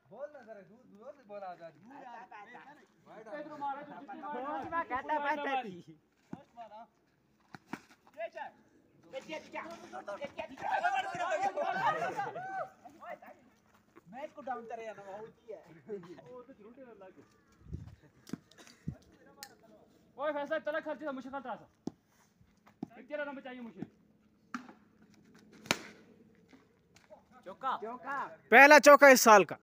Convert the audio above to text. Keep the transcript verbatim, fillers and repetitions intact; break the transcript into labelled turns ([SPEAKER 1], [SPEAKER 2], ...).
[SPEAKER 1] बोल ना जरा दूध दूध से बोला आजा
[SPEAKER 2] इधर मारो तो जितनी मारो
[SPEAKER 3] कौन सी बात कहता है बात कहती
[SPEAKER 2] ये चल ये क्या क्या मैच को डाउन करे ना होती है वो तो झूठे लग ओए फैसला तला खर्च है मुझे खर्च आसा तेरा नंबर चाहिए मुझे
[SPEAKER 3] चौका
[SPEAKER 4] पहला चौका इस साल का।